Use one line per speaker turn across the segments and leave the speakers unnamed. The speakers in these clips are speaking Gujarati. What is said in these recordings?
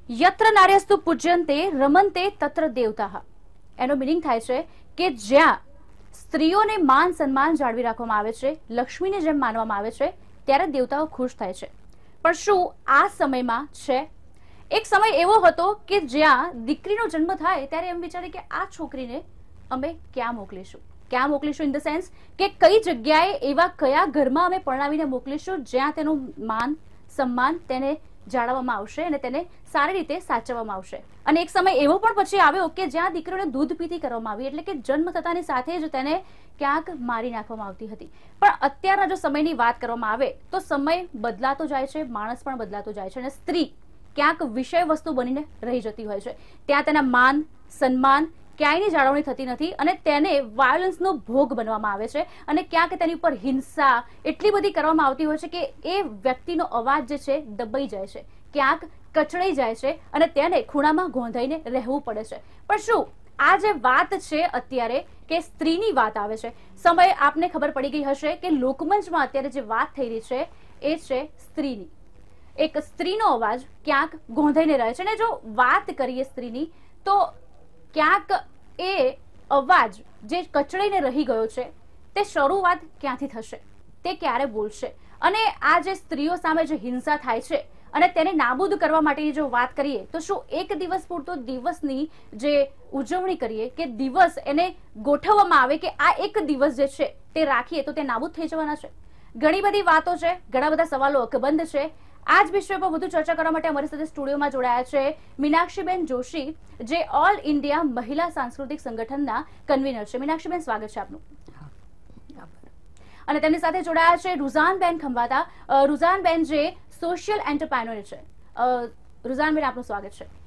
યત્ર નાર્યસ્તુ પૂજ્યંતે રમંતે તત્ર દેવતાઃ. એનો મિનિંગ થાય છે કે જ્યાં સ્ત્રીઓને માન સન્માન જાળવી રાખવામાં આવે છે, લક્ષ્મીને જેમ માનવામાં આવે છે, ત્યારે દેવતાઓ ખુશ થાય છે. પણ શું આ સમયમાં છે? એક સમય એવો હતો કે જ્યાં દીકરીનો જન્મ થાય ત્યારે એમ વિચારે કે આ છોકરીને અમે ક્યાં મોકલીશું, ક્યાં મોકલીશું ઇન ધ સેન્સ કે કઈ જગ્યાએ, એવા કયા ઘરમાં અમે પરણાવીને મોકલીશું જ્યાં તેનું માન સન્માન તેને જાળવવામાં આવશે અને તેને સારી રીતે સાચવવામાં આવશે. અને એક સમય એવો પણ પછી આવ્યો કે જ્યાં દીકરીઓને દૂધ પીતી કરવામાં આવી, એટલે કે જન્મ થતાની સાથે જ તેને ક્યાંક મારી નાખવામાં આવતી હતી. પણ અત્યારના જો સમયની વાત કરવામાં આવે તો સમય બદલાતો જાય છે, માણસ પણ બદલાતો જાય છે અને સ્ત્રી ક્યાંક વિષય વસ્તુ બનીને રહી જતી હોય છે. ત્યાં તેના માન સન્માન ક્યાંયની જાળવણી થતી નથી અને તેને વાયોલન્સનો ભોગ બનવામાં આવે છે અને ક્યાંક તેની ઉપર હિંસા એટલી બધી કરવામાં આવતી હોય છે કે એ વ્યક્તિનો અવાજ જે છે દબાઈ જાય છે, ક્યાંક કચડાઈ જાય છે અને તેને ખૂણામાં ગોંધાઈને રહેવું પડે છે. પણ શું આ જે વાત છે અત્યારે કે સ્ત્રીની વાત આવે છે, સમય આપને ખબર પડી ગઈ હશે કે લોકમંચમાં અત્યારે જે વાત થઈ રહી છે એ છે સ્ત્રીની. એક સ્ત્રીનો અવાજ ક્યાંક ગોંધાઈને રહે છે અને જો વાત કરીએ સ્ત્રીની તો ક્યાંક એ અવાજ જે કચડાઈને રહી ગયો છે તે શરૂઆત ક્યાંથી થશે, તે ક્યારે બોલશે? અને આ જે સ્ત્રીઓ સામે જે હિંસા થાય છે અને તેને નાબૂદ કરવા માટેની જો વાત કરીએ તો શું એક દિવસ પૂરતો દિવસની જે ઉજવણી કરીએ કે દિવસ એને ગોઠવવામાં આવે કે આ એક દિવસ જે છે તે રાખીએ તો તે નાબૂદ થઈ જવાના છે? ઘણી બધી વાતો છે, ઘણા બધા સવાલો અકબંધ છે. આ જ વિષય પર વધુ ચર્ચા કરવા માટે અમારી સાથે સ્ટુડિયોમાં જોડાયા છે મીનાક્ષીબેન જોશી, જે ઓલ ઇન્ડિયા મહિલા સાંસ્કૃતિક સંગઠનના કન્વીનર છે. મીનાક્ષીબેન, સ્વાગત છે આપનું. અને તેમની સાથે જોડાયા છે રુઝાનબેન ખંભાતા. રુઝાનબેન જે સોશિયલ એન્ટરપ્રેન્યોર છે. રુઝાનબેન, આપનું સ્વાગત છે.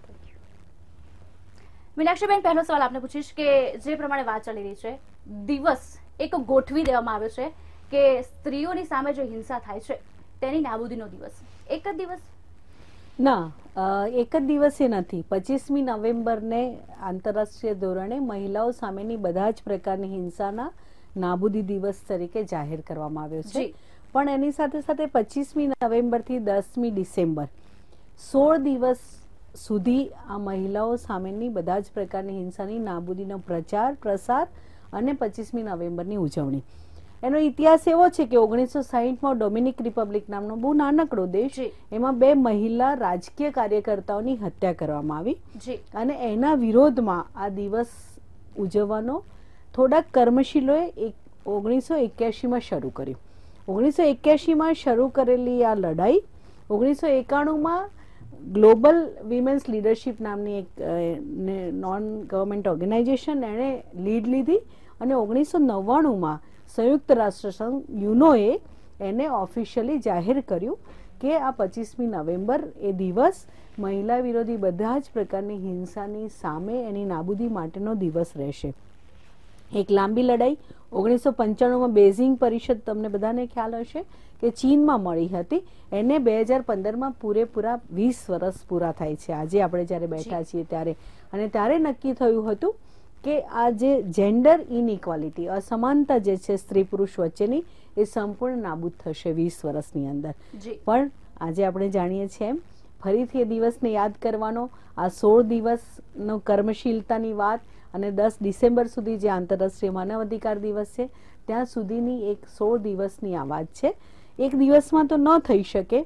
મીનાક્ષીબેન, પહેલો સવાલ આપને પૂછીશ કે જે પ્રમાણે વાત ચાલી રહી છે, દિવસ એક ગોઠવી દેવામાં આવે છે કે સ્ત્રીઓની સામે જે હિંસા થાય છે તેની નાબૂદીનો દિવસ, એક જ દિવસ?
ના, એક જ દિવસે નથી. 25મી નવેમ્બરને આંતરરાષ્ટ્રીય ધોરણે મહિલાઓ સામેની બધા જ પ્રકારની હિંસાના નાબૂદી દિવસ તરીકે જાહેર કરવામાં આવ્યો છે. પણ એની સાથે સાથે 25મી નવેમ્બરથી 10મી ડિસેમ્બર 16 દિવસ સુધી આ મહિલાઓ સામેની બધા જ પ્રકારની હિંસાની નાબૂદીનો પ્રચાર પ્રસાર અને 25મી નવેમ્બરની ઉજવણી. એનો ઇતિહાસ એવો છે કે 1960માં ડોમિનિક રિપબ્લિક નામનો બહુ નાનકડો દેશ, એમાં 2 મહિલા રાજકીય કાર્યકર્તાઓની હત્યા કરવામાં આવી અને એના વિરોધમાં આ દિવસ ઉજવવાનો થોડાક કર્મશીલોએ 1981માં શરૂ કર્યું. 1981માં શરૂ કરેલી આ લડાઈ 1991માં ગ્લોબલ વિમેન્સ લીડરશિપ નામની એક નોન ગવર્મેન્ટ ઓર્ગેનાઇઝેશન એણે લીડ લીધી અને 1999માં સંયુક્ત રાષ્ટ્રસંઘ યુનોએ એને ઓફિશિયલી જાહેર કર્યું કે આ 25મી નવેમ્બર એ દિવસ મહિલા વિરોધી બધા જ પ્રકારની હિંસાની સામે એની નાબૂદી માટેનો દિવસ રહેશે. એક લાંબી લડાઈ 1995માં બેઇજિંગ પરિષદ, તમને બધાને ખ્યાલ હશે કે ચીનમાં મળી હતી, એને 2015માં પૂરેપૂરા 20 વર્ષ પૂરા થાય છે આજે આપણે જ્યારે બેઠા છીએ ત્યારે. અને ત્યારે નક્કી થયું હતું કે આ જે જેન્ડર ઇનઇક્વાલિટી, અસમાનતા જે છે સ્ત્રી પુરુષ વચ્ચેની, એ સંપૂર્ણ નાબૂદ થશે 20 વર્ષની અંદર. પણ આજે આપણે જાણીએ છીએ એમ ફરીથી એ દિવસને યાદ કરવાનો, આ 16 દિવસનો કર્મશીલતાની વાત અને 10 ડિસેમ્બર સુધી જે આંતરરાષ્ટ્રીય માનવ અધિકાર દિવસ છે ત્યાં સુધીની એક 16 દિવસની આ વાત છે. એક દિવસમાં તો ન થઈ શકે,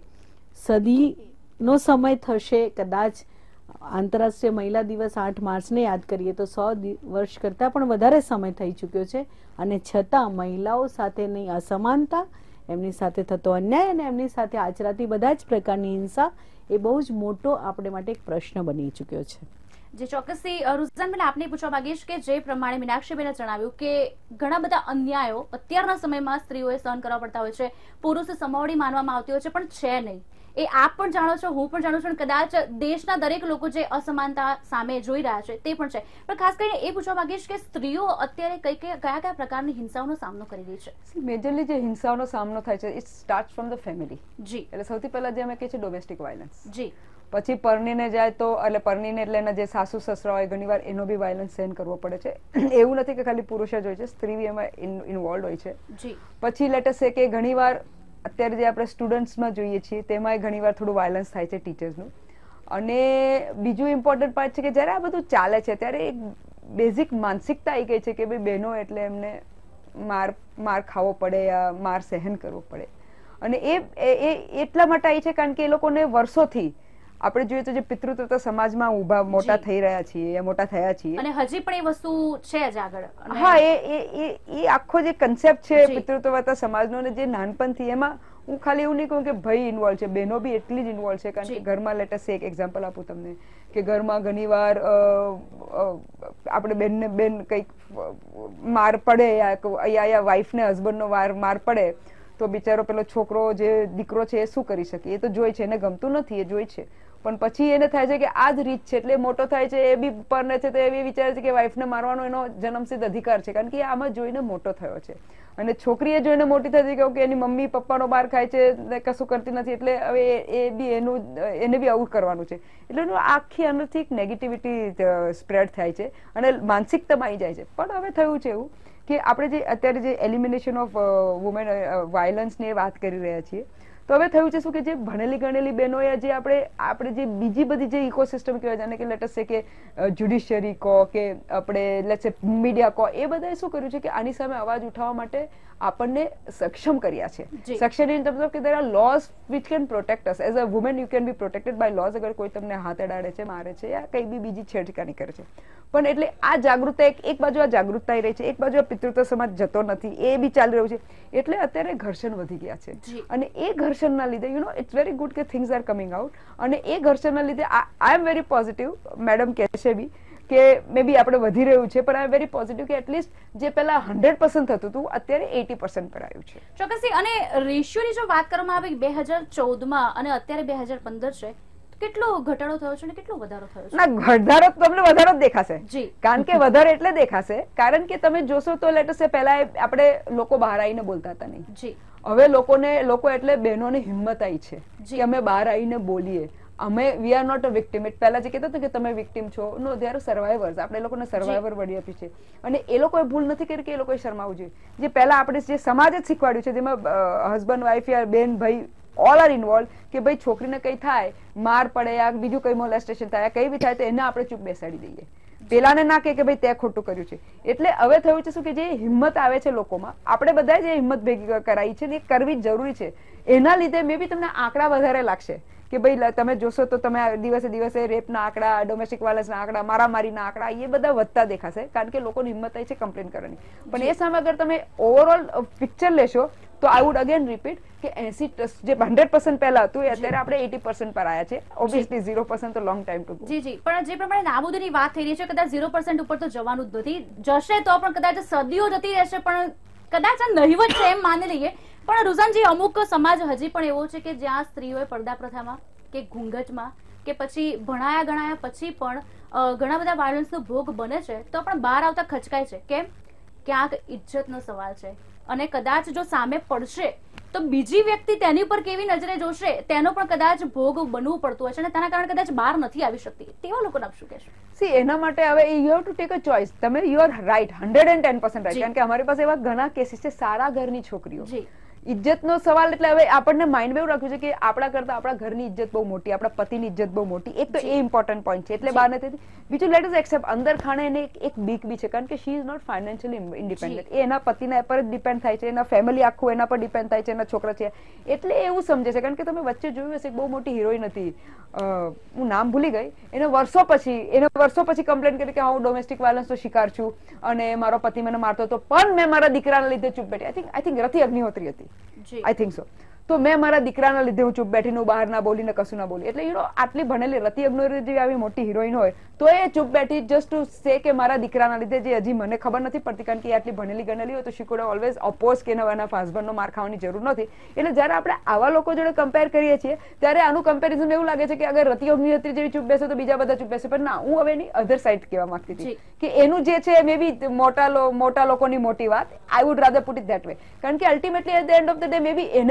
સદીનો સમય થશે કદાચ. આંતરરાષ્ટ્રીય મહિલા દિવસ 8 માર્ચને યાદ કરીએ તો 100 વર્ષ કરતાં પણ વધારે સમય થઈ ચૂક્યો છે અને છતાં મહિલાઓ સાથેની અસમાનતા, એમની સાથે થતો અન્યાય અને એમની સાથે આચરાતી બધા જ પ્રકારની હિંસા એ બહુ જ મોટો આપણે માટે એક પ્રશ્ન બની ચૂક્યો છે.
જે ચોક્કસથી રુઝાનબેન, આપને પૂછવા માંગીશ કે જે પ્રમાણે મીનાક્ષીબેને જણાવ્યું કે ઘણા બધા અન્યાયો અત્યારના સમયમાં સ્ત્રીઓએ સહન કરવા પડતા હોય છે, પુરુષ સમોવડી માનવામાં આવતી હોય છે, પણ છે નહીં. એ આપ પણ જાણો છો, હું પણ જાણું છું, કદાચ દેશના દરેક લોકો જે અસમાનતા સામે જોઈ રહ્યા છે તે પણ છે. પણ ખાસ કરીને એ પૂછવા માંગીશ કે સ્ત્રીઓ અત્યારે કયા કયા પ્રકારની હિંસાઓનો સામનો કરી રહી છે?
મેજરલી જે હિંસાઓનો સામનો થાય છે it start from the family. એટલે સૌથી પહેલા જે અમે કહીએ છીએ ડોમેસ્ટિક વાયલન્સ. પછી પરણીને જાય તો એટલે પરણીને એટલે એના જે સાસુ સસરા હોય ઘણીવાર એનો બી વાયલન્સ સહન કરવો પડે છે. એવું નથી કે ખાલી પુરુષ જ હોય છે, સ્ત્રી બી એમાં ઇન્વોલ્વ હોય છે. પછી લેટેસ્ટ છે કે ઘણીવાર અત્યારે જે આપણે સ્ટુડન્ટ્સમાં જોઈએ છીએ તેમાં ઘણીવાર થોડું વાયલન્સ થાય છે ટીચર્સનું. અને બીજું ઇમ્પોર્ટન્ટ પાર્ટ છે કે જ્યારે આ બધું ચાલે છે ત્યારે એક બેઝિક માનસિકતા આવી ગઈ છે કે ભાઈ બહેનો એટલે એમને માર ખાવો પડે યા માર સહન કરવો પડે. અને એ એટલા માટે આવી છે કારણ કે એ લોકોને વર્ષોથી આપણે જોઈએ તો જે પિતૃત્વ સમાજમાં ઉભા મોટા થઈ રહ્યા છીએ મોટા થયા છીએ
અને હજી પણ એ વસ્તુ છે જ આગળ.
હા, એ આખો જે કન્સેપ્ટ છે પિતૃત્વ સમાજનો ને જે નાનપણથી એમાં હું ખાલી એવું નહીં કહું કે ભાઈ ઇન્વોલ્વ છે, બહેનો બી એટલી જ ઇન્વોલ્વ છે કારણ કે ઘરમાં લેટેસ્ટ એક એક્ઝામ્પલ આપું તમને કે ઘરમાં ઘણી વાર આપણે બેન કંઈક માર પડે યા વાઈફને હસબન્ડનો માર પડે તો બિચારો પેલો છોકરો જે દીકરો છે એ શું કરી શકે? એ તો જોઈ છે, એને ગમતું નથી, એ જોઈ છે, પણ પછી એને થાય છે કે આ જ રીત છે એટલે મોટો થાય છે, એ બી પરણે છે તો એ બી વિચારે છે કે વાઈફને મારવાનો એનો જન્મસિદ્ધ અધિકાર છે કારણ કે આમાં જોઈને મોટો થયો છે. અને છોકરીએ જોઈને મોટી થતી કે એની મમ્મી પપ્પાનો માર ખાય છે કશું કરતી નથી એટલે હવે એ બી એને બી આવું કરવાનું છે એટલે આખી અંદરથી એક નેગેટિવિટી સ્પ્રેડ થાય છે અને માનસિકતામાં આવી જાય છે. પણ હવે થયું છે એવું કે આપણે જે અત્યારે જે એલિમિનેશન ઓફ વુમેન વાયલન્સની વાત કરી રહ્યા છીએ તો હવે થયું છે શું કે જે ભણેલી ગણેલી બહેનોએ જે આપણે જે બીજી બધી જે ઇકોસિસ્ટમ કહેવાય જાણે કે લેટસ સે કે જ્યુડિશિયરી કહો કે આપણે લેટ્સ સે મીડિયા કહો, એ બધાએ શું કર્યું છે કે આની સામે અવાજ ઉઠાવવા માટે આપણને સક્ષમ કર્યા છે. સક્ષમ ઇન ટર્મ્સ ઓફ કે there are laws which can protect us as a women. You can be protected by laws અગર કોઈ તમને હાથ અડાડે છે, મારે છે યા કઈ બી બીજી છેડખાની કરે છે. પણ એટલે આ જાગૃતતા એક બાજુ આ જાગૃતતા રહી છે, એક બાજુ આ પિતૃત્વ સમાજ જતો નથી, એ બી ચાલી રહ્યું છે. એટલે અત્યારે ઘર્ષણ વધી ગયા છે અને એ ઘર્ષણના લીધે ઇટ્સ વેરી ગુડ કે થિંગ્સ આર કમિંગ આઉટ અને એ ઘર્ષણના લીધે I am very positive. Madam કહેશે બી કે મે બી આપણે વધી રહ્યું છે પણ આઈ એમ વેરી પોઝિટિવ કે એટલીસ્ટ જે પહેલા 100% થતું હતું અત્યારે 80% પર આવ્યું છે.
ચોક્કસથી. અને રેશિયોની જો વાત કરવામાં આવે 2014માં અને અત્યારે 2015 છે, કેટલો ઘટાડો થયો છે અને કેટલો વધારો થયો છે?
ના, ઘટાડો તમને વધારો જ દેખાશે કારણ કે વધારે એટલે દેખાશે કારણ કે તમે જોશો તો લેટસ સે પહેલા આપણે લોકો બહાર આવીને બોલતા હતા નહીં. હવે લોકો એટલે બહેનોને હિંમત આવી છે કે અમે બહાર આવીને બોલીએ. અમે we are not a victim. પહેલા જે કહેતા હતા કે તમે વિક્ટિમ છો, નો, દે આર સર્વાઈવર્સ. આપણે એ લોકોને સર્વાઈવર વળી આપી છે અને એ લોકોએ ભૂલ નથી કરી કે એ લોકોએ શરમાવું જોઈએ. જે પહેલા આપણે જે સમાજ જ શીખવાડ્યું છે જેમાં હસબન્ડ વાઈફ યા બેન ભાઈ ઓલ આર ઇન્વોલ્વ કે ભાઈ છોકરીને કઈ થાય, માર પડે યા બીજું કઈ મોલેસ્ટેશન થાય, કઈ બી થાય તો એને આપણે ચૂપ બેસાડી દઈએ, પેલાને ના કે ભાઈ તે ખોટું કર્યું છે. એટલે હવે થયું છે શું કે જે હિંમત આવે છે લોકોમાં, આપણે બધા જે હિંમત ભેગી કરાઈ છે ને એ કરવી જરૂરી છે. એના લીધે મે બી તમને આંકડા વધારે લાગશે કે ભાઈ તમે જોશો તો તમે દિવસે દિવસે રેપના આંકડા, ડોમેસ્ટિક વાયલન્સના આંકડા, મારામારીના આંકડા એ બધા વધતા દેખાશે કારણ કે લોકોની હિંમત આવી છે કમ્પ્લેન કરવાની. પણ એ સામે અગર તમે ઓવરઓલ પિક્ચર લેશો તો આઈ વુડ અગેન રિપીટ કે 80 જે 100% પહેલા હતું એ અત્યારે આપણે 80% પર આવ્યા છે. ઓબ્વિયસલી 0% તો લોંગ ટાઈમ ટુ ગો.
જી. પણ જે પ્રમાણે નાબૂદીની વાત થઈ રહી છે કદાચ 0% ઉપર તો જવાનું જ નથી. જશે તો પણ કદાચ સદીઓ જતી રહેશે પણ કદાચ આ નહિવત છે એમ માની લઈએ. પણ રુઝાનજી, અમુક સમાજ હજી પણ એવો છે કે જ્યાં સ્ત્રીઓએ પડદા પ્રથામાં કે ઘૂંઘટમાં કે પછી ભણાયા ગણાયા પછી પણ ઘણા બધા વાયલન્સનો ભોગ બને છે તો પણ બહાર આવતા ખચકાય છે. કેમ? ક્યાંક ઇજ્જતનો સવાલ છે અને કદાચ જો સામે પડશે તો બીજી વ્યક્તિ તેની ઉપર કેવી નજરે જોશે તેનો પણ કદાચ ભોગ બનવું પડતું હશે અને તેના કારણે કદાચ બહાર નથી આવી શકતી. તેવા લોકોને આપ શું કહેશો?
સી, એના માટે હવે you have to take a choice. તમે યુ આર રાઈટ, 110% રાઈટ. કારણ કે અમારી પાસે એવા ઘણા કેસીસ છે સારા ઘરની છોકરીઓ. ઇજ્જતનો સવાલ એટલે હવે આપણને માઇન્ડ એવું રાખ્યું છે કે આપણા કરતા આપણા ઘરની ઇજ્જત બહુ મોટી, આપણા પતિની ઇજ્જત બહુ મોટી. એક તો એ ઇમ્પોર્ટન્ટ પોઈન્ટ છે એટલે બહાર નથી. બીજું લેટ અસ એક્સેપ્ટ અંદર ખાણે એને એક બીક બી છે કારણ કે she is not financially independent. એ એના પતિના પર જ ડિપેન્ડ થાય છે, એના ફેમિલી આખું એના પર ડિપેન્ડ થાય છે, એના છોકરા છે એટલે એવું સમજે છે. કારણ કે તમે વચ્ચે જોયું હશે એક બહુ મોટી હિરોઈન હતી, હું નામ ભૂલી ગઈ, એને વર્ષો પછી કમ્પ્લેન કરી કે હું ડોમેસ્ટિક વાયલન્સનો શિકાર છું અને મારો પતિ મને મારતો હતો પણ મેં મારા દીકરાના લીધે ચૂપ બેઠી. આઈ થિંક રતિ અગ્નિહોત્રી હતી, આઈ થિંક સો. તો મેં મારા દીકરાના લીધે હું ચૂપ બેઠી, હું બહાર ના બોલી ને કશું ના બોલી. એટલે આટલી ભણેલી રતિ અગ્નિહોત્રી જેવી આવી મોટી હિરોઈન હોય તો એ ચૂપ બેઠી જસ્ટ ટુ સે કે મારા દીકરાના લીધે, જે હજી મને ખબર નથી પડતી કારણ કે એ આટલી ભણેલી ગણેલી હોય તો શી કુડ ઓલવેઝ ઓપોઝ કે એના હસબન્ડનો માર ખાવાની જરૂર નથી. એટલે જ્યારે આપણે આવા લોકો જોડે કમ્પેર કરીએ છીએ ત્યારે આનું કમ્પેરિઝન એવું લાગે છે કે અગર રતિ અગ્નિહોત્રી જેવી ચૂપ બેસે તો બીજા બધા ચૂપ બેસે. પણ ના, હું હવે એની અધર સાઈડ કહેવા માંગતી હતી કે એનું જે છે મે બી મોટા લોકોની મોટી વાત. I would rather put it that way કારણ કે ultimately at the end of the day maybe એને મનમાં એક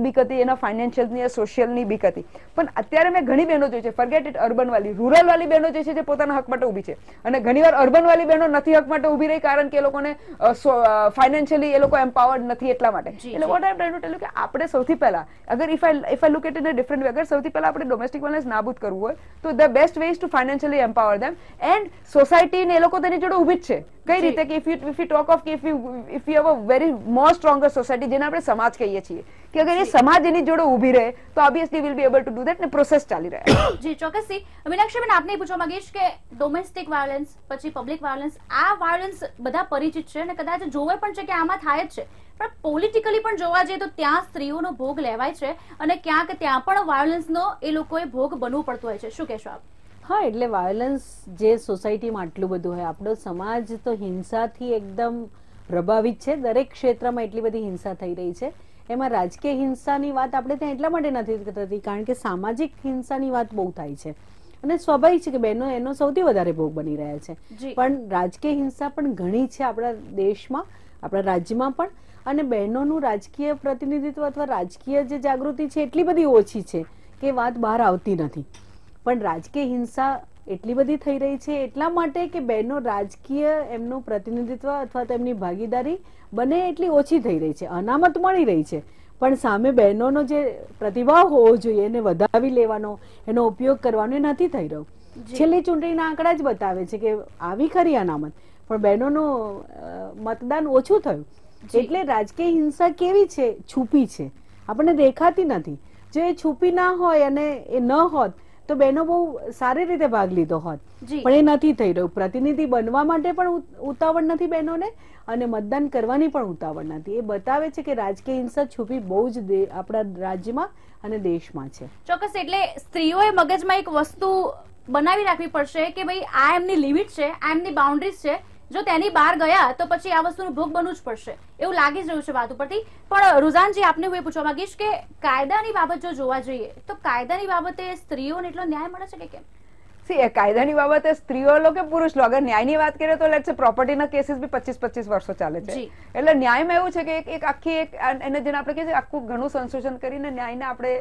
બીક હતી, એના ફાઇનાન્શિયલની, સોશિયલની બીક હતી. પણ અત્યારે મેં ઘણી બહેનો જોઈ છે, ફર્ગેટ ઇટ અર્બન વાળી, રૂરલ વાળી બહેનો જે છે જે પોતાના હક માટે ઊભી છે. અને ઘણીવાર અર્બન વાળી બહેનો નથી હક માટે ઊભી રહી કારણ કે એ લોકોને ફાઇનાન્શિયલી એ લોકો એમ્પાવર્ડ નથી એટલા માટે. એટલે what I am trying to tell you કે આપણે સૌથી પહેલા અગર if I look it in a different way, અગર સૌથી પહેલા આપણે ડોમેસ્ટિક વાયલન્સ નાબૂદ કરવું હોય તો the best way is to financially empower them. And society ને એ લોકો તેની જોડે ઊભી જ છે. કઈ રીતે કે ઇફ યુ ટોક ઓફ કે if you have a very more stronger society, જેને આપણે સમાજ કહીએ છીએ, કે અગર એ સમાજ એની જોડે ઊભી રહે તો obviously will be able to do that. ને પ્રોસેસ ચાલી રહ્યા છે.
જી ચોક્કસથી. મીનાક્ષીબેન, આપને પૂછવા માંગીશ કે ડોમેસ્ટિક વાયોલન્સ પછી પબ્લિક વાયોલન્સ, આ વાયોલન્સ બધા પરિચિત છે અને કદાચ જોવે પણ છે કે આમાં થાય જ છે, પણ પોલિટિકલી પણ જોવા જઈએ તો ત્યાં સ્ત્રીઓનો ભોગ લેવાય છે અને ક્યાંક ત્યાં પણ વાયોલન્સનો એ લોકોએ ભોગ બનવું પડતું હોય છે. શું કહેશો આપ?
હા, એટલે વાયોલન્સ જે સોસાયટીમાં આટલું બધું હોય, આપણો સમાજ તો હિંસાથી એકદમ પ્રભાવિત છે. દરેક ક્ષેત્રમાં એટલી બધી હિંસા થઈ રહી છે. એમાં રાજકીય હિંસાની વાત આપણે ત્યાં એટલા માટે નથી થતી કારણ કે સામાજિક હિંસાની વાત બહુ થાય છે અને સ્વાભાવિક છે કે બહેનો એનો સૌથી વધારે ભોગ બની રહ્યા છે. પણ રાજકીય હિંસા પણ ઘણી છે આપણા દેશમાં, આપણા રાજ્યમાં પણ. અને બહેનોનું રાજકીય પ્રતિનિધિત્વ અથવા રાજકીય જે જાગૃતિ છે એટલી બધી ઓછી છે કે વાત બહાર આવતી નથી. પણ રાજકીય હિંસા એટલી બધી થઈ રહી છે એટલા માટે કે બહેનો રાજકીય એમનું પ્રતિનિધિત્વ અથવા તો એમની ભાગીદારી બને એટલી ઓછી થઈ રહી છે. અનામત મળી રહી છે પણ સામે બહેનોનો જે પ્રતિભાવ હોવો જોઈએ એને વધાવી લેવાનો, એનો ઉપયોગ કરવાનો એ નથી થઈ રહ્યો. છેલ્લી ચૂંટણીના આંકડા જ બતાવે છે કે આવી ખરી અનામત, પણ બહેનોનું મતદાન ઓછું થયું. એટલે રાજકીય હિંસા કેવી છે? છુપી છે, આપણને દેખાતી નથી. જો એ છુપી ના હોય અને એ ન હોત તો બહેનો બહુ સારી રીતે ભાગ લીધો હોત, પણ એ નથી થઈ રહ્યું. પ્રતિનિધિ બનવા માટે પણ ઉતાવળ નથી બહેનોને અને મતદાન કરવાની પણ ઉતાવળ નથી. એ બતાવે છે કે રાજકીય હિંસા છુપી બહુ જ આપણા રાજ્યમાં અને દેશમાં છે.
ચોક્કસ. એટલે સ્ત્રીઓએ મગજમાં એક વસ્તુ બનાવી રાખવી પડશે કે ભાઈ આ એમની લિમિટ છે, આ એમની બાઉન્ડ્રીઝ છે, જો તેની બહાર ગયા તો પછી આ વસ્તુનું ભોગ બનવું જ પડશે, એવું લાગી જ રહ્યું છે વાત ઉપરથી. પણ રુઝાનજી, આપને હું એ પૂછવા માંગીશ કે કાયદાની બાબત જો જોવા જઈએ તો કાયદાની બાબતે સ્ત્રીઓને એટલો ન્યાય મળે છે કે કેમ?
કાયદાની બાબતે સ્ત્રીઓ લો કે પુરુષ લો, અગર ન્યાયની વાત કરીએ તો લેટ્સ સે પ્રોપર્ટીના કેસીસ બી 25-25 વર્ષો ચાલે છે. એટલે ન્યાયમાં એવું છે કે એક આખી એને જેને આપણે કહીએ છીએ આખું ઘણું સંશોધન કરીને ન્યાયને આપણે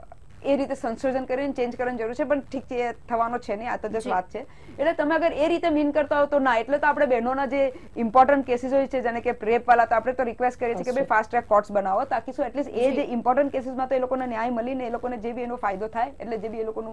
એ રીતે સંશોધન કરીને ચેન્જ કરવાની જરૂર છે. પણ ઠીક છે, એ થવાનો છે નહીં, આ તો જસ્ટ વાત છે. એટલે તમે અગર એ રીતે મીન કરતા હો તો ના. એટલે તો આપણે બહેનોના જે ઇમ્પોર્ટન્ટ કેસીસ હોય છે, જેને કે રેપ વાળા, તો આપણે તો રિક્વેસ્ટ કરીએ છીએ કે ભાઈ ફાસ્ટ ટ્રેક કોર્ટ્સ બનાવો, તાકી શું એટલીસ્ટ એ જે ઇમ્પોર્ટન્ટ કેસીસમાં તો એ લોકોને ન્યાય મળીને એ લોકોને જે બી એનો ફાયદો થાય, એટલે જે બી એ લોકોનું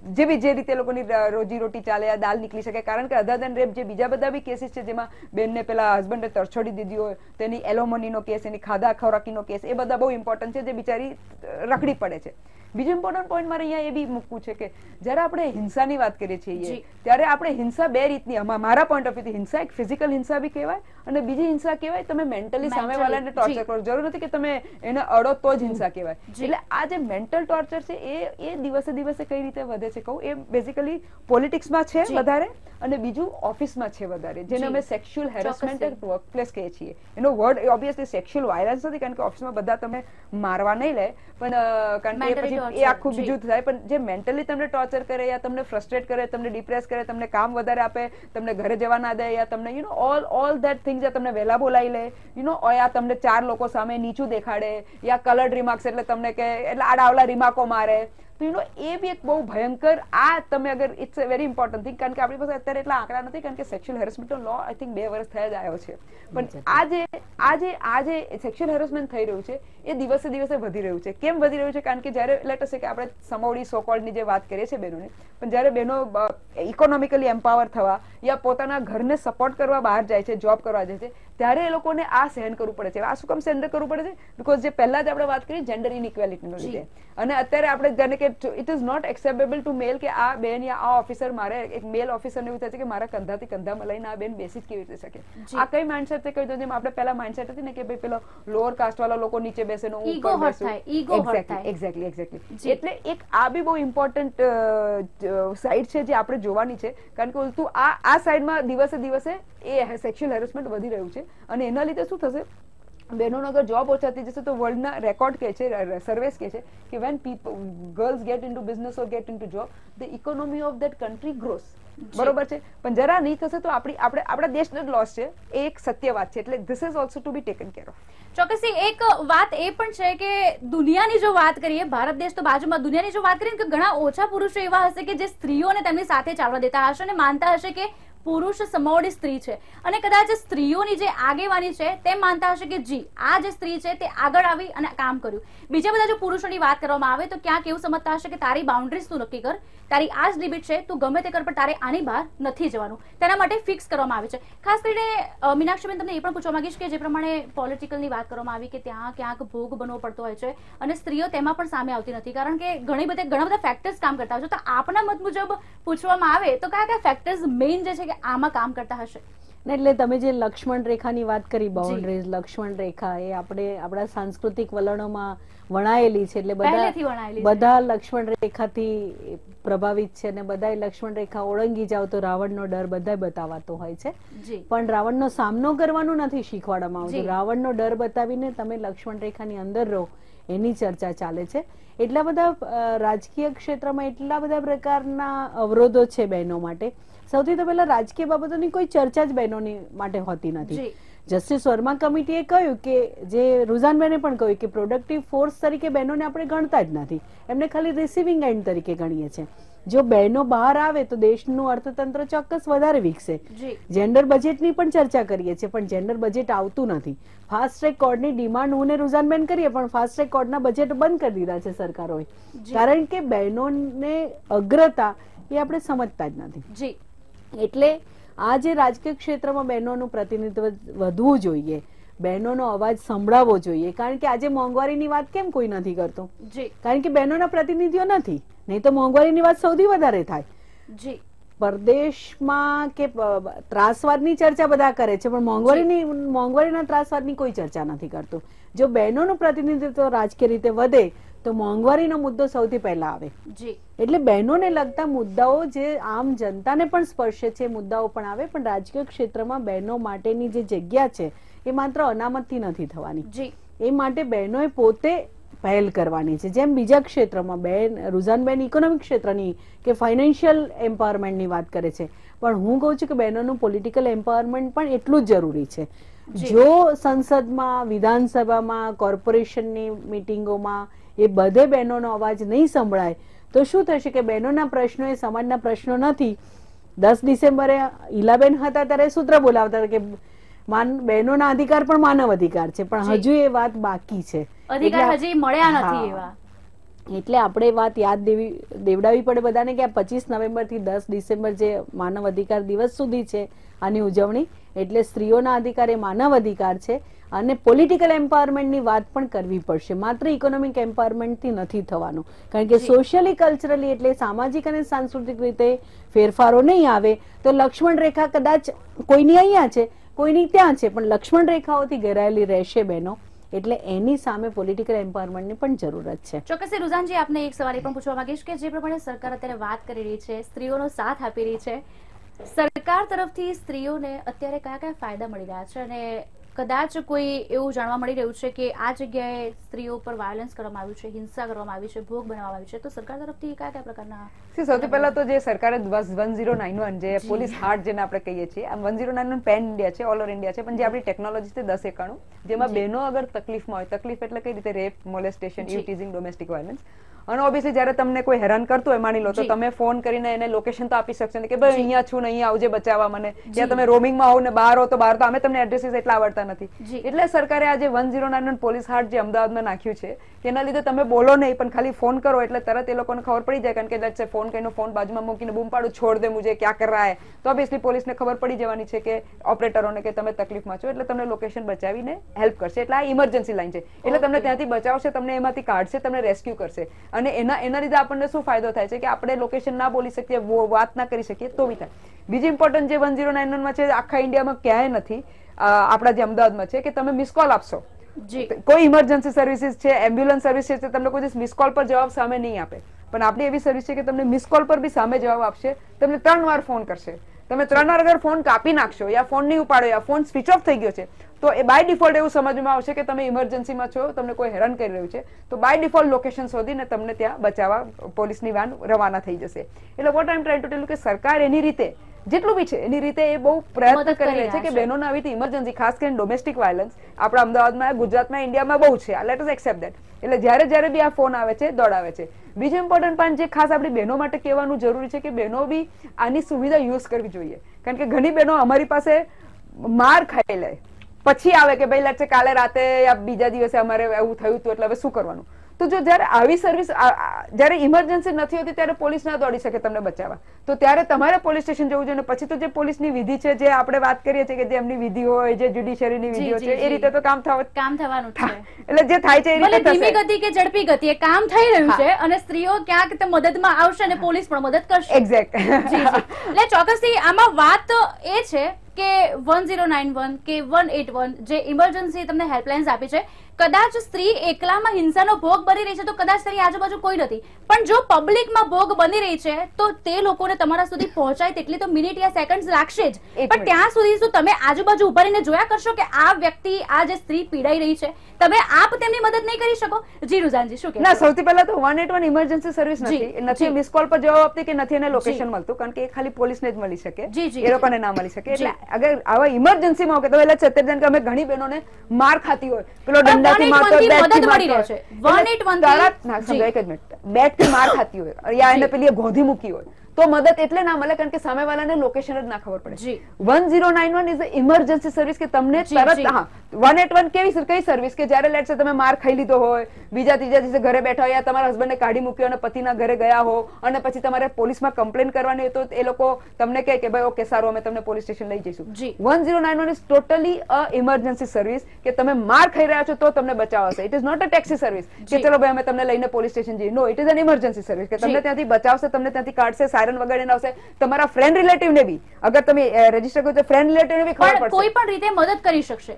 જે રીતે એ લોકોની રોજીરોટી ચાલે, આ દાલ નીકળી શકે. કારણ કે અધર દેન રેપ જે બીજા બધા બી કેસીસ છે જેમાં બેનને પેલા હસબન્ડે તરછોડી દીધી હોય, તેની એલોમનીનો કેસ, એની ખાધા ખોરાકીનો કેસ, એ બધા બહુ ઇમ્પોર્ટન્ટ છે, જે બિચારી રખડી પડે છે. બીજો ઇમ્પોર્ટન્ટ પોઈન્ટ મારે અહીંયા એ બી મૂકવું છે કે જ્યારે આપણે હિંસાની વાત કરીએ છીએ ત્યારે આપણે હિંસા બે રીતની, મારા પોઈન્ટ ઓફ વ્યૂથી હિંસા એક ફિઝિકલ હિંસા બી કહેવાય અને બીજી હિંસા કહેવાય તમે મેન્ટલી સામેવાળાને ટોર્ચર કરો. જરૂર નથી કે તમે એને અડો તો જ હિંસા કહેવાય. એટલે આ જે મેન્ટલ ટોર્ચર છે એ દિવસે દિવસે કઈ રીતે વધે છે કહું, એ બેઝિકલી પોલિટિક્સમાં છે વધારે અને બીજું ઓફિસમાં છે વધારે, જેને અમે સેક્સ્યુઅલ હેરેસમેન્ટ એટ વર્કપ્લેસ કહીએ છીએ. એનો વર્ડ ઓબ્વિયસલી સેક્સ્યુઅલ વાયલન્સ નથી, કારણ કે ઓફિસમાં બધા તમે મારવા નહીં લે, પણ કારણ કે પછી એ આખું બીજું થાય. પણ જે મેન્ટલી તમને ટોર્ચર કરે, યા તમને ફ્રસ્ટ્રેટ કરે, તમને ડિપ્રેસ કરે, તમને કામ વધારે આપે, તમને ઘરે જવા ના દે, યા તમને ઓલ ધેટ થિંગ્સ, યા તમને વહેલા બોલાવી લે, યા તમને 4 લોકો સામે નીચું દેખાડે, યા કલર્ડ રિમાર્ક્સ એટલે તમને કે એટલે આડાવલા રિમાર્કો મારે, તો એ બી એક બહુ ભયંકર, આ તમે અગર it's a very important thing. કારણ કે આપણી પાસે અત્યારે એટલા આંકડા નથી, કારણ કે સેક્સ્યુઅલ હેરેસમેન્ટનો લો આઈ થિંક 2 વર્ષ થયા જ આવ્યો છે. પણ આ જે સેક્સ્યુઅલ હેરેસમેન્ટ થઈ રહ્યું છે એ દિવસે દિવસે વધી રહ્યું છે. કેમ વધી રહ્યું છે? કારણ કે જ્યારે લેટ અસ સે કે આપણે સમોવડી સોકોલ્ડની જે વાત કરીએ છીએ બહેનોની, પણ જ્યારે બહેનો ઇકોનોમિકલી એમ્પાવર થવા યા પોતાના ઘરને સપોર્ટ કરવા બહાર જાય છે, જોબ કરવા જાય છે, ત્યારે એ લોકોને આ સહન કરવું પડે છે. આ શું કામ સહન કરવું પડે છે? બીકોઝ જે પહેલા જ આપણે વાત કરી જેન્ડર ઇનઇક્વેલિટીનો લીધે, અને અત્યારે આપણે જાણે કે it is not acceptable to male કે આ બેન યા આ ઓફિસર, મારે એક મેલ ઓફિસરને એવું થાય છે કે મારા કંધાથી કંધામાં લઈને આ બેન બેસી જ કેવી રીતે શકે? આ કઈ માઇન્ડસેટ છે? કહી દો જેમ આપણે પહેલા માઇન્ડસેટ હતી ને કે ભાઈ પેલો લોઅર કાસ્ટ વાળા લોકો નીચે બેસે ને હું ઉપર બેસું. એક્ઝેક્ટલી. એટલે એક આ બી બહુ ઇમ્પોર્ટન્ટ સાઇડ છે જે આપણે જોવાની છે, કારણ કે ઉલટું આ સાઇડમાં દિવસે દિવસે એ સેક્સ્યુઅલ હેરેસમેન્ટ વધી રહ્યું છે અને એના લીધે શું થશે, બહેનોનો અગર જોબ ઓછા થઈ જશે તો વર્લ્ડના રેકોર્ડ કે છે, સર્વેસ કે છે કે when girls get into business or get into job the economy of that country grows. બરોબર છે, પણ જરા નહીં થશે તો આપણા દેશનો જ લોસ છે, એ એક સત્ય વાત છે. એટલે this is also to be taken care of.
ચોક્કસથી એક વાત એ પણ છે કે દુનિયાની જો વાત કરીએ, ભારત દેશ તો બાજુમાં, દુનિયાની જો વાત કરીએ કે ઘણા ઓછા પુરુષો એવા હશે કે જે સ્ત્રીઓને તેમની સાથે ચાલવા દેતા હશે અને માનતા હશે કે પુરુષ સમોવડી સ્ત્રી છે, અને કદાચ સ્ત્રીઓની જે આગેવાની છે તેમ માનતા હશે કે જી આ જે સ્ત્રી છે તે આગળ આવી અને કામ કર્યું. બીજા બધા જો પુરુષોની વાત કરવામાં આવે તો ક્યાંક એવું સમજતા હશે કે તારી બાઉન્ડ્રીઝ તું નક્કી કર, તારી આ જ લિમિટ છે, તું ગમે તે કર પણ તારે આની બહાર નથી જવાનું, તેના માટે ફિક્સ કરવામાં આવે છે. ખાસ કરીને મીનાક્ષીબેન, તમને એ પણ પૂછવા માંગીશ કે જે પ્રમાણે પોલિટિકલની વાત કરવામાં આવી કે ત્યાં ક્યાંક ભોગ બનવો પડતો હોય છે અને સ્ત્રીઓ તેમાં પણ સામે આવતી નથી, કારણ કે ઘણા બધા ફેક્ટર્સ કામ કરતા હોય છે. તો આપના મત મુજબ પૂછવામાં આવે તો કયા કયા ફેક્ટર્સ મેઇન જે છે કે આમાં કામ કરતા હશે?
એટલે તમે જે લક્ષ્મણ રેખાની વાત કરી, બાઉન્ડ્રીઝ, લક્ષ્મણ રેખા એ આપણા સાંસ્કૃતિક વલણોમાં વણાયેલી છે. એટલે બધા લક્ષ્મણ રેખાથી પ્રભાવિત છે અને બધા લક્ષ્મણ રેખા ઓળંગી જાવ તો રાવણનો ડર બધા બતાવાતો હોય છે, પણ રાવણનો સામનો કરવાનો નથી શીખવાડવામાં આવતો. રાવણનો ડર બતાવીને તમે લક્ષ્મણ રેખાની અંદર રહો એની ચર્ચા ચાલે છે. એટલા બધા રાજકીય ક્ષેત્રમાં એટલા બધા પ્રકારના અવરોધો છે બહેનો માટે. સૌથી તો પહેલા રાજકીય બાબતોની કોઈ ચર્ચા જ બહેનોની માટે હોતી નથી. જસ્ટિસ વર્મા કમિટીએ કહ્યું કે, જે રુઝાનબેને પણ કહ્યું કે પ્રોડક્ટિવ ફોર્સ તરીકે બહેનોને આપણે ગણતા જ નથી, એમને ખાલી રિસીવિંગ એન્ડ તરીકે ગણીએ છીએ. જો બહેનો બહાર આવે તો દેશનું અર્થતંત્ર ચોક્કસ વધારે વિકસે. જેન્ડર બજેટની પણ ચર્ચા કરીએ છીએ, પણ જેન્ડર બજેટ આવતું નથી. ફાસ્ટ ટ્રેક કોર્ટની ડિમાન્ડ હું ને રુઝાનબેન કરીએ, પણ ફાસ્ટ ટ્રેક કોર્ટના બજેટ બંધ કરી દીધા છે સરકારોએ, કારણ કે બહેનોને અગ્રતા એ આપણે સમજતા જ નથી. એટલે આ જે રાજકીય ક્ષેત્રમાં બહેનોનું પ્રતિનિધિત્વ વધવું જોઈએ, બહેનોનો અવાજ સંભળાવવો જોઈએ, કારણ કે આજે મોંઘવારીની વાત કેમ કોઈ નથી કરતું? કારણ કે બહેનોના પ્રતિનિધિઓ નથી, નહીં તો મોંઘવારીની વાત સૌથી વધારે થાય. પરદેશમાં કે ત્રાસવાદની ચર્ચા બધા કરે છે, પણ મોંઘવારીના ત્રાસવાદની કોઈ ચર્ચા નથી કરતું. જો બહેનોનું પ્રતિનિધિત્વ રાજકીય રીતે વધે તો મોંઘવારીનો મુદ્દો સૌથી પહેલા આવે. એટલે બહેનોને લગતા મુદ્દાઓ જે આમ જનતાને પણ સ્પર્શે છે મુદ્દાઓ પણ આવે, પણ રાજકીય ક્ષેત્રમાં બહેનો માટેની જે જગ્યા છે એ માત્ર અનામતથી નથી થવાની. એ માટે બહેનોએ પોતે પહેલ કરવાની છે. જેમ બીજા ક્ષેત્રમાં રુઝાનબેન ઇકોનોમિક ક્ષેત્રની કે ફાઇનાન્શિયલ એમ્પાવરમેન્ટની વાત કરે છે, પણ હું કહું છું કે બહેનોનું પોલિટિકલ એમ્પાવરમેન્ટ પણ એટલું જ જરૂરી છે. જો સંસદમાં, વિધાનસભામાં, કોર્પોરેશનની મિટિંગોમાં એ બધે બહેનોનો અવાજ નહીં સંભળાય તો શું થશે કે બહેનોના પ્રશ્નો એ સમાજના પ્રશ્નો નથી. 10 ડિસેમ્બરે ઈલાબેન હતા ત્યારે સૂત્ર બોલાવતા હતા કે બહેનોના અધિકાર પણ માનવ અધિકાર છે, પણ હજુ એ વાત બાકી છે,
અધિકાર હજી મળ્યા નથી એવા.
એટલે આપણે વાત યાદ દેવડાવી પડે બધાને કે આ 25 નવેમ્બર થી 10 ડિસેમ્બર જે માનવ અધિકાર દિવસ સુધી છે આની ઉજવણી, એટલે સ્ત્રીઓના અધિકાર એ માનવ અધિકાર છે. અને પોલિટિકલ એમ્પાવરમેન્ટની વાત પણ કરવી પડશે, માત્ર ઇકોનોમિક એમ્પાવરમેન્ટથી નથી થવાનું, કારણ કે સોશિયલી, કલ્ચરલી એટલે સામાજિક અને સાંસ્કૃતિક રીતે ફેરફારો નહીં આવે તો લક્ષ્મણ રેખા કદાચ કોઈની અહીંયા છે, કોઈની ત્યાં છે, પણ લક્ષ્મણ રેખાઓથી ઘેરાયેલી રહેશે બહેનો. એટલે એની સામે પોલિટિકલ એમ્પાવરમેન્ટની પણ જરૂરત છે.
ચોક્કસ રુઝાનજી, આપને એક સવાલ એ પણ પૂછવા માંગીશ કે જે પ્રમાણે સરકાર અત્યારે વાત કરી રહી છે, સ્ત્રીઓનો સાથ આપી રહી છે, સરકાર તરફથી સ્ત્રીઓને અત્યારે કયા કયા ફાયદા મળી રહ્યા છે? અને કદાચ કોઈ એવું જાણવા મળી રહ્યું છે કે આ જગ્યાએ સ્ત્રીઓ પર વાયોલન્સ કરવામાં આવ્યું છે, હિંસા કરવામાં આવી છે, ભોગ બનાવવામાં આવ્યું છે, તો સરકાર તરફથી કયા કયા પ્રકારના?
સૌથી પહેલા તો જે સરકારે 1091 જે પોલીસ હાર્ટ જેને આપણે કહીએ છીએ, આમ 1091 પેન ઇન્ડિયા છે, ઓલ ઓવર ઇન્ડિયા છે, પણ જે આપણી ટેકનોલોજી છે 1091, જેમાં બહેનો અગર તકલીફમાં હોય, તકલીફ એટલે કઈ રીતે rape, molestation, eve teasing, domestic violence, અને ઓબ્વિયસલી જ્યારે તમને કોઈ હેરાન કરતું હોય, માની લો તો તમે ફોન કરીને એને લોકેશન તો આપી શકશો કે ભાઈ અહીંયા છું ને અહીંયા આવજે બચાવવા મને, ત્યાં તમે રોમિંગમાં હોવ ને બહાર હો તો બહાર, તો અમે તમને એડ્રેસીસ એટલા આવડતા નથી. એટલે સરકારે આજે 1091 પોલીસ હાર્ટ જે અમદાવાદમાં નાખ્યું છે, તેના લીધે તમે બોલો નહીં પણ ખાલી ફોન કરો એટલે તરત એ લોકોને ખબર પડી જાય, કારણ કે લેટ્સ સે ફોન કરીને ફોન બાજુમાં મૂકીને બૂમ પાડું છોડ દે મુજે ક્યાં કર રહા હે, તો ઓબ્વિયસલી પોલીસને ખબર પડી જવાની છે કે ઓપરેટરોને કે તમે તકલીફમાં છો, એટલે તમને લોકેશન બચાવીને હેલ્પ કરશે. એટલે આ ઇમરજન્સી લાઈન છે, એટલે તમને ત્યાંથી બચાવશે, તમને એમાંથી કાઢશે, તમને રેસ્ક્યુ કરશે. અને એના લીધે આપણને શું ફાયદો થાય છે કે આપણે લોકેશન ના બોલી શકીએ, વાત ના કરી શકીએ તો બી થાય. બીજી ઇમ્પોર્ટન્ટ જે 1091 માં છે, આખા ઇન્ડિયામાં ક્યાંય નથી, આપણા જે અમદાવાદમાં છે, કે તમે મિસ કોલ આપશો, કોઈ ઇમરજન્સી સર્વિસીસ છે, એમ્બ્યુલન્સ સર્વિસ છે, તમને કોઈ મિસ કોલ પર જવાબ સામે નહીં આપે, પણ આપણી એવી સર્વિસ છે કે તમને મિસ કોલ પર બી સામે જવાબ આપશે, તમને 3 વાર ફોન કરશે. તમે 3 વાર અગર ફોન કાપી નાખશો, યા ફોન નહીં ઉપાડો, યા ફોન સ્વિચ ઓફ થઈ ગયો છે, તો એ બાય ડિફોલ્ટ એવું સમજવામાં આવશે કે તમે ઇમરજન્સીમાં છો, તમને કોઈ હેરાન કરી રહ્યું છે, તો બાય ડિફોલ્ટ લોકેશન શોધીને તમને ત્યાં બચાવવા પોલીસની વાન રવાના થઈ જશે. એટલે what I am trying to tell કે સરકાર એની રીતે જેટલું બી છે એની રીતે એ બહુ પ્રયત્ન કરી રહી છે કે બહેનોને આવી રીતે ઇમરજન્સી, ખાસ કરીને ડોમેસ્ટિક વાયલન્સ આપણા અમદાવાદમાં, ગુજરાતમાં, ઇન્ડિયામાં બહુ છે. Let us accept that. એટલે જ્યારે બી આ ફોન આવે છે દોડાવે છે. બીજો ઇમ્પોર્ટન્ટ પોઈન્ટ જે ખાસ આપણી બહેનો માટે કહેવાનું જરૂરી છે કે બહેનો બી આની સુવિધા યુઝ કરવી જોઈએ. કારણ કે ઘણી બહેનો અમારી પાસે માર ખાઈ લે પછી આવે કે ભાઈ લેટ કાલે રાતે યા બીજા દિવસે અમારે એવું થયું હતું એટલે હવે શું કરવાનું. તો જો જ્યારે આવી સર્વિસ, જ્યારે ઇમરજન્સી નથી હોતી ત્યારે પોલીસ ના દોડી શકે તમને બચાવવા, તો ત્યારે તમારે પોલીસ સ્ટેશન જવું જોઈએ. પછી તો જે પોલીસની વિધિ છે, જે આપણે વાત કરીએ છીએ કે જે એમની વિધિ હોય, જે જ્યુડિશિયરીની વિધિ છે, એ રીતે તો કામ થવાનું છે. એટલે જે થાય છે એ રીતે
ધીમી ગતિ કે ઝડપી ગતિ એ કામ થઈ રહ્યું છે અને સ્ત્રીઓ ક્યાંક મદદમાં આવશે અને પોલીસ પણ મદદ કરશે.
એક્ઝેક્ટ.
એટલે ચોક્કસથી આમાં વાત એ છે કે 1091 કે 181 જે ઇમરજન્સી તમને હેલ્પલાઇન્સ આપી છે, કદાચ સ્ત્રી એકલામાં હિંસાનો ભોગ બની રહી છે તો કદાચ તેની આજુબાજુ કોઈ નથી, પણ જો પબ્લિકમાં ભોગ બની રહી છે તો તે લોકોને તમારા સુધી પહોંચાય તેટલી તો મિનિટ યા સેકન્ડ લાગશે જ. પણ ત્યાં સુધી શું તમે આજુબાજુ ઉભા રહીને જોયા કરશો કે આ વ્યક્તિ, આ જે સ્ત્રી પીડાઈ રહી છે, તમે આપ તેમની મદદ નહીં કરી શકો? જી રુઝાનજી, શું કહેશો?
ના, સૌથી પહેલા તો 181 ઇમરજન્સી સર્વિસ નથી મિસ કોલ પર જવાબ આપતી કે નથી એને લોકેશન મળતું, કારણ કે એ ખાલી પોલીસને જ મળી શકે, એ લોકોને ના મળી શકે. એટલે અગર આવા ઇમરજન્સીમાં હોય તો એટલે 70 કે અમે ઘણી બહેનોને માર ખાતી હોય, પેલો દંડાથી મારતો, બેટથી મારતો, 181 ના સમજો, એક જ મિનિટ, બેટથી માર ખાતી હોય યા એને પેલી ગોધી મૂકી હોય તો મદદ એટલે ના મળે કારણ કે સામેવાળાને લોકેશન જ ના ખબર પડે. 1091 ઇઝ ઇમરજન્સી સર્વિસ કે તમને તરત, હા 181 કઈ સર્વિસ કે જ્યારે લેટ સે તમે માર ખાઈ લીધો હોય, બીજા ત્રીજા દિવસે ઘરે બેઠા હોય, તમારા હસબન્ડને કાઢી મૂક્યો અને પતિના ઘરે ગયા હો અને પછી તમારે પોલીસમાં કમ્પ્લેન કરવાની હોય તો એ લોકો તમને કહે કે ભાઈ ઓકે સારું અમે તમને પોલીસ સ્ટેશન લઈ જઈશું. 1091 is totally a emergency service કે તમે માર ખાઈ રહ્યા છો તો તમને બચાવશે. It is not a taxi service કે ચલો ભાઈ અમે તમને લઈને પોલીસ સ્ટેશન જઈએ. No, it is an emergency service કે તમને ત્યાંથી બચાવશે, તમને ત્યાંથી કાઢશે, સાયરન વગાડીને આવશે. તમારા ફ્રેન્ડ રિલેટિવ ને બી અગર તમે રજીસ્ટર કરો તો ફ્રેન્ડ રિલેટિવ ને બી ખબર પડશે,
કોઈ પણ રીતે મદદ કરી શકશે.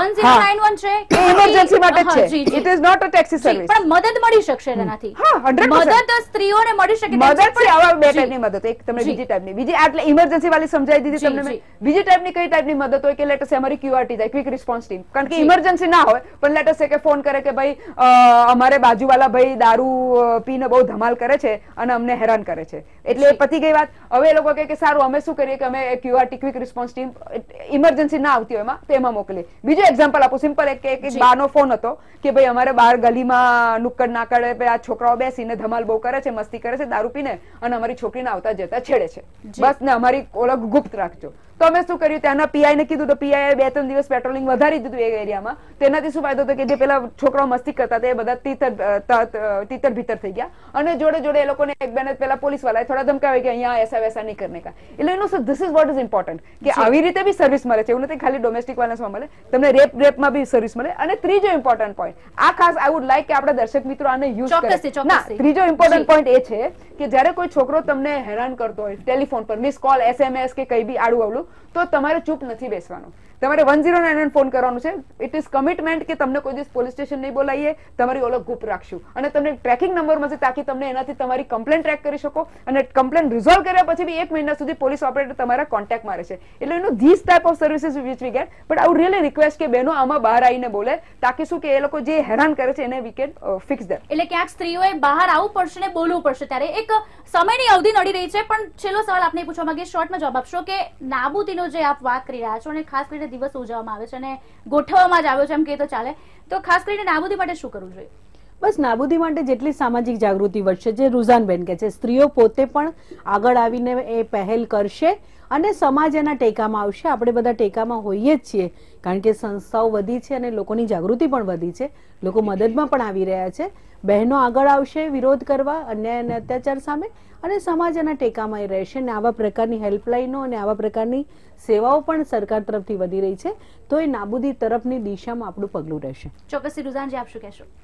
1091 છે
એ ઇમરજન્સી માટે છે, it is not a taxi service.
પણ મદદ મળી શકશે તેનાથી.
હા, 100%
મદદ સ્ત્રીઓને મળી શકે.
મદદ છે આવા બે ટાઈપની મદદ, એક તમને બીજી ટાઈપની, બીજી એટલે ઇમરજન્સી વાળી સમજાઈ દીધી તમને. બીજી ટાઈપની કઈ ટાઈપની મદદ હોય કે લેટ અસ અમારી ક્યુઆરટી જાય, ક્વિક રિસ્પોન્સ ટીમ, કારણ કે ઇમરજન્સી ના હોય પણ લેટ અસ કે ફોન કરે કે ભાઈ અમારે બાજુવાળા ભાઈ દારૂ પીને બહુ ધમાલ કરે છે અને અમને હેરાન કરે છે, એટલે પતી ગઈ વાત. હવે એ લોકો કહે કે સારું અમે શું કરીએ કે અમે QRT quick response team emergency ના આવતી હોય એમાં તો એમાં મોકલીએ. બીજું એક્ઝામ્પલ આપું, સિમ્પલ, એક બાનો ફોન હતો કે ભાઈ અમારે બહાર ગલીમાં નુક્કડ નાકડે આ છોકરાઓ બેસીને ધમાલ બહુ કરે છે, મસ્તી કરે છે, દારૂ પીને અને અમારી છોકરીને આવતા જતા છેડે છે, બસ ને અમારી ઓળખ ગુપ્ત રાખજો. તો અમે શું કર્યું, ત્યાંના પીઆઈ ને કીધું તો પીઆઈ 2-3 દિવસ પેટ્રોલિંગ વધારી દીધું એ એરિયામાં. તેનાથી શું ફાયદો હતો કે જે પેલા છોકરાઓ મસ્તી કરતા હતા એ બધા તીતર ભીતર થઈ ગયા અને જોડે જોડે એ લોકોને એક બેને પેલા પોલીસ વાળાએ થોડા ધમકાવે કે અહીંયા એસા વેસા નહીં કરને કા. એટલે એનું this is what is important કે આવી રીતે બી સર્વિસ મળે છે, એવું નથી ખાલી ડોમેસ્ટિક વાયલન્સમાં મળે, તમને રેપમાં બી સર્વિસ મળે. અને ત્રીજો ઇમ્પોર્ટન્ટ પોઈન્ટ, આ ખાસ આઈ વુડ લાઈક કે આપણા દર્શક મિત્રો આને યુઝ કરે. ના, ત્રીજો ઇમ્પોર્ટન્ટ પોઈન્ટ એ છે કે જ્યારે કોઈ છોકરો તમને હેરાન કરતો હોય ટેલિફોન પર, મિસ કોલ, SMS કે કઈ બી આડું અવળું, તો તમારે ચૂપ નથી બેસવાનું, તમારે 109 ફોન કરવાનું છે. ઇટ ઇઝ કમિટમેન્ટ કે તમને કોઈ દિવસ પોલીસ સ્ટેશન નહીં બોલાવીએ, તમારી ઓળખ ગુપ્ત રાખશું અને તમને ટ્રેકિંગ નંબર મળશે તાકી તમને એનાથી તમારી કમ્પ્લેન ટ્રેક કરી શકો અને કમ્પ્લેન રિઝોલ્વ કર્યા પછી બી 1 મહિના સુધી પોલીસ ઓપરેટર તમારા કોન્ટેક્ટમાં રહેશે. એટલે એનું this type of services which we get. But I would really request કે બહેનો આમાં બહાર આવીને બોલે તાકી શું કે એ લોકો જે હેરાન કરે છે એને વી કેન ફિક્સ ધેમ.
એટલે ક્યાંક સ્ત્રીઓએ બહાર આવવું પડશે ને બોલવું પડશે. ત્યારે એક સમયની અવધિ નડી રહી છે, પણ છેલ્લો સવાલ આપને પૂછવા માંગીએ, શોર્ટમાં જવાબ આપશો કે નાબૂદીનો જે આપ વાત કરી રહ્યા છો અને ખાસ કરીને દિવસ ઉજવવામાં આવે છે અને ગોઠવવામાં જ આવ્યો છે એમ કે તો ચાલે, તો ખાસ કરીને નાબૂદી માટે શું કરવું જોઈએ?
બસ નાબૂદી માટે જેટલી સામાજિક જાગૃતિ વધશે, જે રુઝાનબેન કહે છે, સ્ત્રીઓ પોતે પણ આગળ આવીને એ પહેલ કરશે અને સમાજ એના ટેકામાં આવશે. આપણે બધા ટેકામાં હોઈએ જ છીએ કારણ કે સંસ્થાઓ વધી છે અને લોકોની જાગૃતિ પણ વધી છે, લોકો મદદમાં પણ આવી રહ્યા છે. બહેનો આગળ આવશે વિરોધ કરવા અન્યાય અને અત્યાચાર સામે અને સમાજ એના ટેકામાં રહેશે ને આવા પ્રકારની હેલ્પલાઇનો અને આવા પ્રકારની સેવાઓ પણ સરકાર તરફથી વધી રહી છે, તો એ નાબૂદી તરફની દિશામાં આપણું પગલું રહેશે.
ચોક્કસથી રુઝાનજી, આપ શું કહેશો?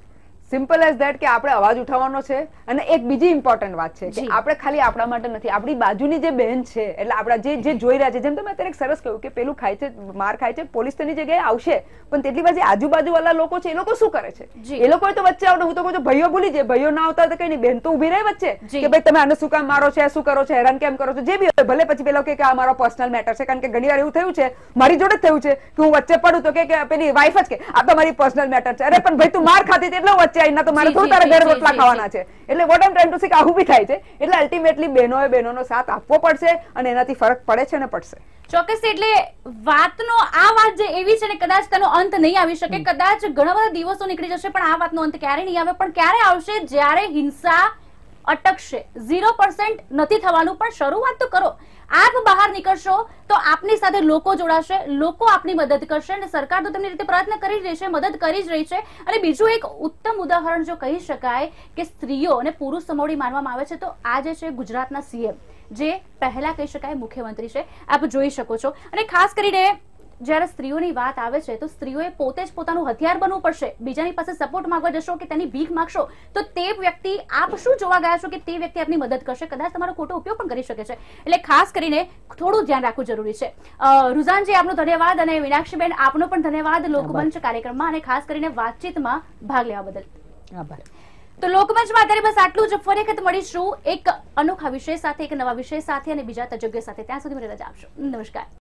સિમ્પલ એઝ ધેટ કે આપણે અવાજ ઉઠાવવાનો છે. અને એક બીજી ઇમ્પોર્ટન્ટ વાત છે કે આપણે ખાલી આપણા માટે નથી, આપણી બાજુની જે બહેન છે, એટલે આપણા જે જોઈ રહ્યા છે, જેમ તમે અત્યારે સરસ કહ્યું કે પેલું ખાય છે, માર ખાય છે, પોલીસ તેની જગ્યાએ આવશે, પણ તેટલી બાજુ આજુબાજુ વાળા લોકો છે એ લોકો શું કરે છે? એ લોકો તો વચ્ચે આવડે. હું તો કહું છું ભાઈઓ ભૂલી જાય, ભાઈઓ ના આવતા તો કઈ નહીં, બહેન તો ઉભી રહે વચ્ચે કે ભાઈ તમે આને શું કામ મારો છે, શું કરો છો, હેરાન કેમ કરો છો, જે બી હોય. ભલે પછી પેલો કે આ મારો પર્સનલ મેટર છે, કારણ કે ઘણી વાર એવું થયું છે, મારી જોડે જ થયું છે કે હું વચ્ચે પડું તો કે પેલી વાઈફ જ કે આ તો મારી પર્સનલ મેટર છે. અરે પણ ભાઈ તું માર ખાતી એટલે વચ્ચે આવીને તો મારે થોડું તારા ઘર રોટલા ખાવાના છે. એટલે what I am trying to say કે આવું બી થાય છે. એટલે અલ્ટિમેટલી બહેનોનો સાથ આપવો પડશે અને એનાથી ફરક પડે છે અને પડશે.
ચોક્કસ. એટલે વાતનો આ વાત જે એવી છે ને કદાચ તેનો અંત નહીં આવી શકે, કદાચ ઘણા બધા દિવસો નીકળી જશે, પણ આ વાતનો અંત ક્યારે નહીં આવે. પણ ક્યારે આવશે? જ્યારે હિંસા અટકશે. 0% નથી થવાનું, પણ શરૂઆત તો કરો. આપ બહાર નીકળશો તો આપની સાથે લોકો જોડાશે, લોકો આપની મદદ કરશે અને સરકાર તો તેમની રીતે પ્રયત્ન કરી જ રહી છે, મદદ કરી જ રહી છે. અને બીજું એક ઉત્તમ ઉદાહરણ જો કહી શકાય કે સ્ત્રીઓ અને પુરુષ સમોડી માનવામાં આવે છે, તો આ જે છે ગુજરાતના સીએમ, જે પહેલા કહી શકાય મુખ્યમંત્રી છે, આપ જોઈ શકો છો. અને ખાસ કરીને જ્યારે સ્ત્રીઓની વાત આવે છે તો સ્ત્રીઓએ પોતે જ પોતાનું હથિયાર બનવું પડશે. બીજાની પાસે સપોર્ટ માંગવા જશો કે તેની ભીખ માંગશો તો તે વ્યક્તિ, આપ શું જોવા ગયા છો કે તે વ્યક્તિ આપની મદદ કરશે, કદાચ તમારો ખોટો ઉપયોગ પણ કરી શકે છે. એટલે ખાસ કરીને થોડું ધ્યાન રાખવું જરૂરી છે. રુઝાનજી, આપનો ધન્યવાદ, અને મીનાક્ષીબેન આપનો પણ ધન્યવાદ લોકમંચ કાર્યક્રમમાં અને ખાસ કરીને વાતચીતમાં ભાગ લેવા બદલ.
આભાર.
તો લોકમંચમાં અત્યારે બસ આટલું જ. ફરી વખત મળીશું એક અનોખા વિષય સાથે, એક નવા વિષય સાથે અને બીજા તજજ્ઞ સાથે. ત્યાં સુધી મને રજા આપશો. નમસ્કાર.